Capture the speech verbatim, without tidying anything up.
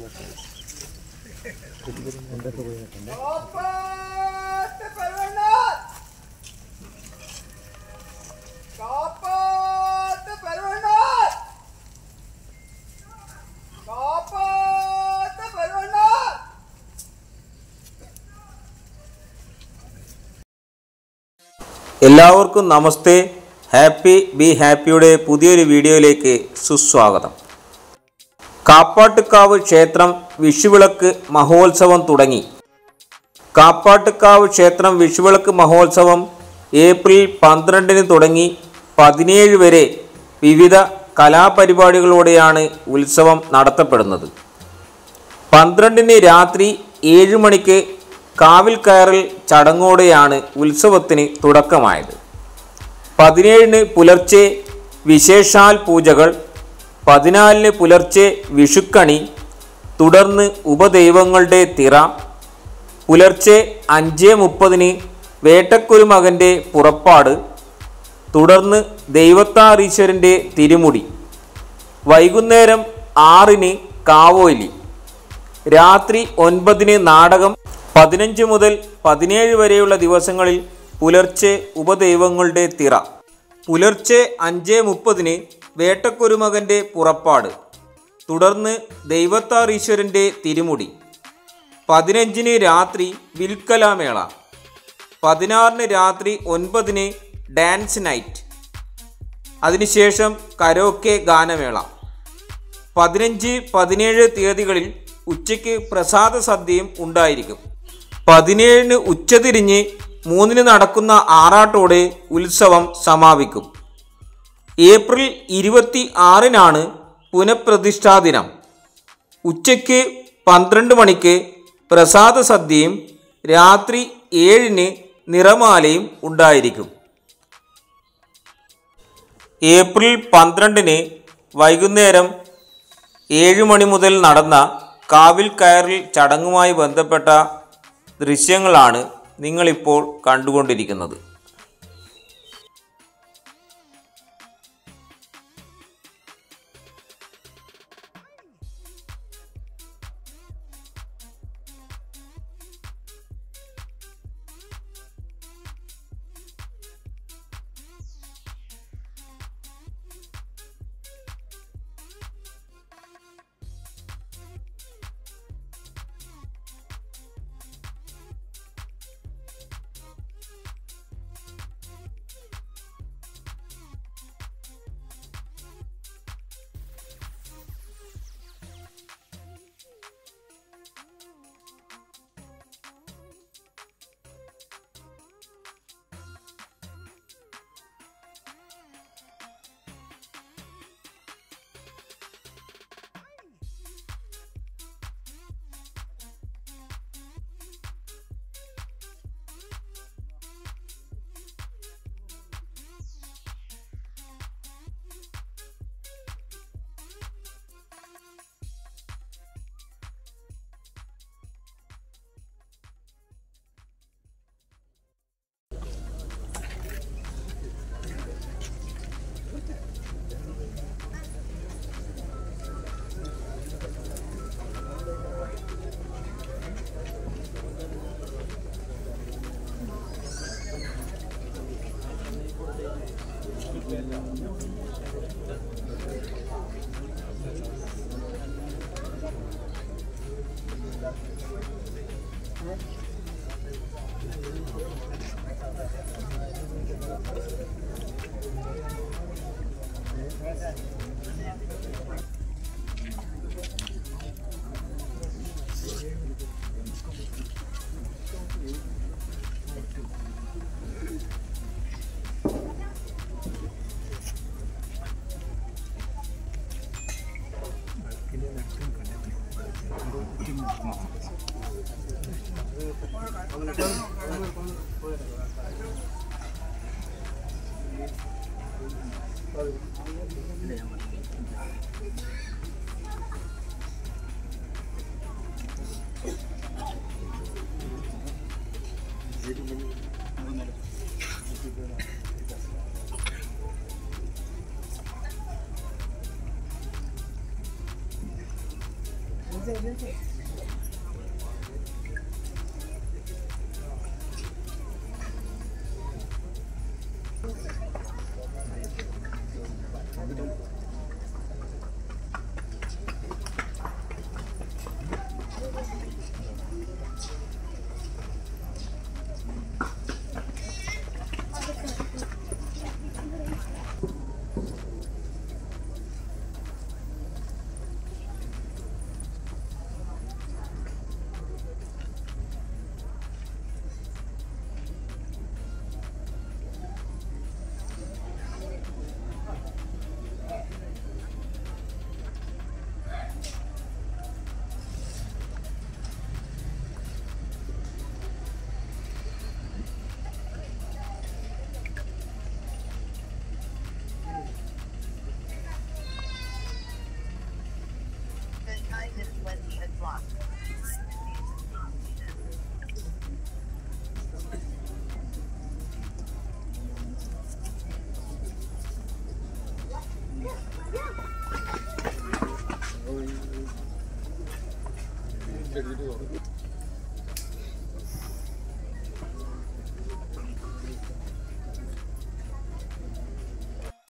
എല്ലാവർക്കും നമസ്തേ. Happy be ഹാപ്പിയുടെ പുതിയൊരു വീഡിയോയിലേക്ക് സുസ്വാഗതം. കാപ്പാട്ടുകാവ് ക്ഷേത്രം വിഷുവിളക്ക് മഹോത്സവം തുടങ്ങി. കാപ്പാട്ടുകാവ് ക്ഷേത്രം വിഷുവിളക്ക് മഹോത്സവം ഏപ്രിൽ പന്ത്രണ്ടിന് തുടങ്ങി പതിനേഴ് വരെ വിവിധ കലാപരിപാടികളോടെയാണ് ഉത്സവം നടത്തപ്പെടുന്നത്. പന്ത്രണ്ടിന് രാത്രി ഏഴ് മണിക്ക് കാവിൽ കയറൽ ചടങ്ങോടെയാണ് ഉത്സവത്തിന് തുടക്കമായത്. പതിനേഴിന് പുലർച്ചെ വിശേഷാൽ പൂജകൾ, പതിനാലിന് പുലർച്ചെ വിഷുക്കണി, തുടർന്ന് ഉപദൈവങ്ങളുടെ തിറ, പുലർച്ചെ അഞ്ച് മുപ്പതിന് വേട്ടക്കുരുമകൻ്റെ പുറപ്പാട്, തുടർന്ന് ദൈവത്താറീശ്വരൻ്റെ തിരുമുടി, വൈകുന്നേരം ആറിന് കാവോലി, രാത്രി ഒൻപതിന് നാടകം. പതിനഞ്ച് മുതൽ പതിനേഴ് വരെയുള്ള ദിവസങ്ങളിൽ പുലർച്ചെ ഉപദൈവങ്ങളുടെ തിറ, പുലർച്ചെ അഞ്ച് മുപ്പതിന് വേട്ടക്കുരുമകൻ്റെ പുറപ്പാട്, തുടർന്ന് ദൈവത്താറീശ്വരൻ്റെ തിരുമുടി, പതിനഞ്ചിന് രാത്രി വിൽക്കലാമേള, പതിനാറിന് രാത്രി ഒൻപതിന് ഡാൻസ് നൈറ്റ്, അതിനുശേഷം കരോക്കെ ഗാനമേള. പതിനഞ്ച് പതിനേഴ് തീയതികളിൽ ഉച്ചയ്ക്ക് പ്രസാദ സദ്യയും ഉണ്ടായിരിക്കും. പതിനേഴിന് ഉച്ചതിരിഞ്ഞ് മൂന്നിന് നടക്കുന്ന ആറാട്ടോടെ ഉത്സവം സമാപിക്കും. ഏപ്രിൽ ഇരുപത്തി ആറിനാണ് പുനഃപ്രതിഷ്ഠാ ദിനം. ഉച്ചയ്ക്ക് പന്ത്രണ്ട് മണിക്ക് പ്രസാദ സദ്യയും രാത്രി ഏഴിന് നിറമാലയും ഉണ്ടായിരിക്കും. ഏപ്രിൽ പന്ത്രണ്ടിന് വൈകുന്നേരം ഏഴ് മണി മുതൽ നടന്ന കാവിൽ കയറൽ ചടങ്ങുമായി ബന്ധപ്പെട്ട ദൃശ്യങ്ങളാണ് നിങ്ങളിപ്പോൾ കണ്ടുകൊണ്ടിരിക്കുന്നത്. Jadi itu